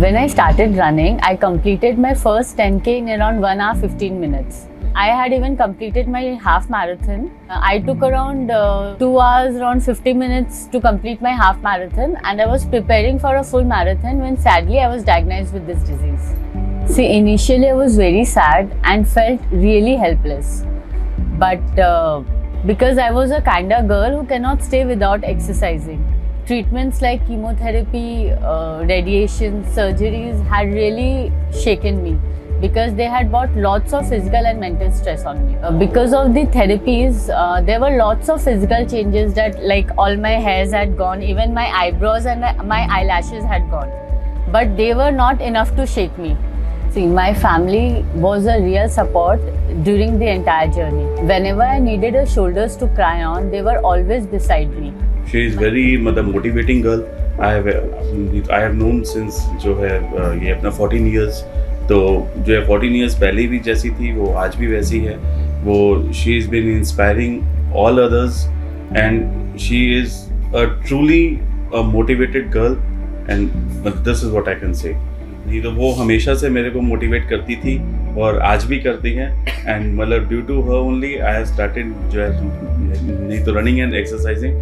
When I started running, I completed my first 10K in around 1 hour 15 minutes. I had even completed my half marathon. I took around 2 hours, around 50 minutes to complete my half marathon, and I was preparing for a full marathon when sadly I was diagnosed with this disease. See, initially I was very sad and felt really helpless. But because I was a kind of girl who cannot stay without exercising. Treatments like chemotherapy, radiation, surgeries had really shaken me because they had brought lots of physical and mental stress on me. Because of the therapies, there were lots of physical changes that like all my hairs had gone, even my eyebrows and my eyelashes had gone. But they were not enough to shake me. See, my family was a real support during the entire journey. Whenever I needed a shoulders to cry on, they were always beside me. She is very motivating girl. I have known since जो है ये अपना 14 years, तो जो है 14 years पहले भी जैसी थी वो आज भी वैसी है. वो she has been inspiring all others and she is a truly a motivated girl and this is what I can say. नहीं तो वो हमेशा से मेरे को मोटिवेट करती थी और आज भी करती हैं and मतलब due to her only I have started जो है नहीं तो running and exercising.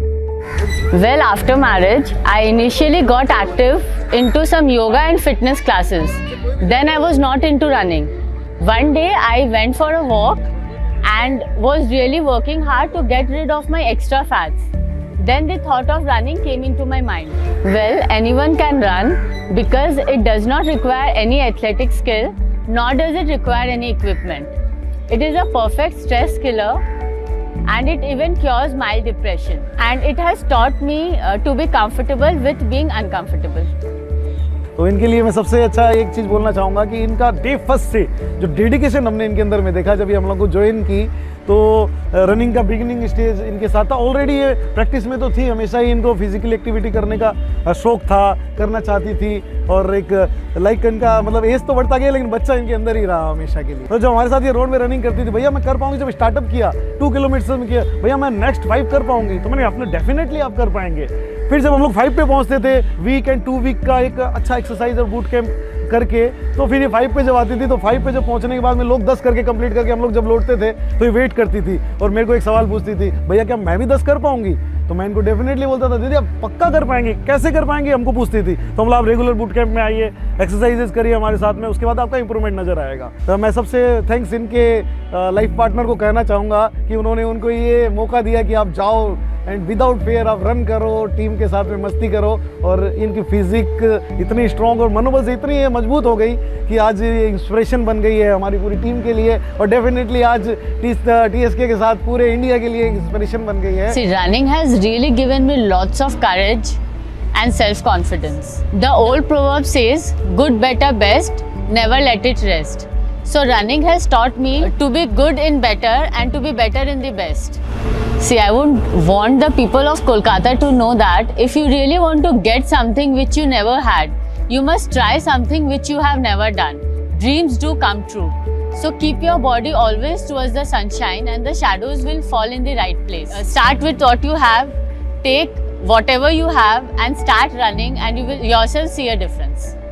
Well, after marriage, I initially got active into some yoga and fitness classes. Then I was not into running. One day I went for a walk and was really working hard to get rid of my extra fats. Then the thought of running came into my mind. Well, anyone can run because it does not require any athletic skill, nor does it require any equipment. It is a perfect stress killer. And it even cures mild depression. And it has taught me to be comfortable with being uncomfortable. तो इनके लिए मैं सबसे अच्छा एक चीज़ बोलना चाहूँगा कि इनका डे फर्स्ट से जो डेडिकेशन हमने इनके अंदर में देखा जब ये हम लोग को ज्वाइन की तो रनिंग का बिगिनिंग स्टेज इनके साथ था. ऑलरेडी ये प्रैक्टिस में तो थी, हमेशा ही इनको फिजिकल एक्टिविटी करने का शौक था, करना चाहती थी और एक लाइक इनका मतलब एज तो बढ़ता गया लेकिन बच्चा इनके अंदर ही रहा हमेशा के लिए. तो जब हमारे साथ ये रोड में रनिंग करती थी, भैया मैं कर पाऊंगी, जब स्टार्टअप किया 2 किलोमीटर में किया, भैया मैं नेक्स्ट 5 कर पाऊंगी, तो मैंने अपने डेफिनेटली आप कर पाएंगे. फिर जब हम लोग 5 पे पहुंचते थे, वीक एंड 2 वीक का एक अच्छा एक्सरसाइज और बूट कैंप करके, तो फिर ये 5 पे जब आती थी तो 5 पे जब पहुंचने के बाद में लोग 10 करके कंप्लीट करके हम लोग जब लौटते थे तो ये वेट करती थी और मेरे को एक सवाल पूछती थी, भैया क्या मैं भी 10 कर पाऊंगी? तो मैं इनको डेफिनेटली बोलता था, दीदी आप पक्का कर पाएंगे, कैसे कर पाएंगे? हमको पूछती थी. तो हम लोग आप रेगुलर बूट कैंप में आइए, एक्सरसाइजेस करिए हमारे साथ में, उसके बाद आपका इंप्रूवमेंट नजर आएगा. तो मैं सबसे थैंक्स इनके लाइफ पार्टनर को कहना चाहूँगा कि उन्होंने उनको ये मौका दिया कि आप जाओ एंड विदाउट फेयर आप रन करो, टीम के साथ में मस्ती करो. और इनकी फिजिक इतनी स्ट्रॉन्ग और मनोबल से इतनी मजबूत हो गई कि आज इंस्पिरेशन बन गई है हमारी पूरी टीम के लिए और डेफिनेटली आज TSK के साथ पूरे इंडिया के लिए इंस्पिरेशन बन गई है. See, running has really given me lots of courage and self-confidence. The old proverb says, good, better, best, never let it rest. So running has taught me to be good in better and to be better in the best. See, I would want the people of Kolkata to know that if you really want to get something which you never had, you must try something which you have never done. Dreams do come true. So keep your body always towards the sunshine and the shadows will fall in the right place. Start with what you have, take whatever you have and start running and you will yourself see a difference.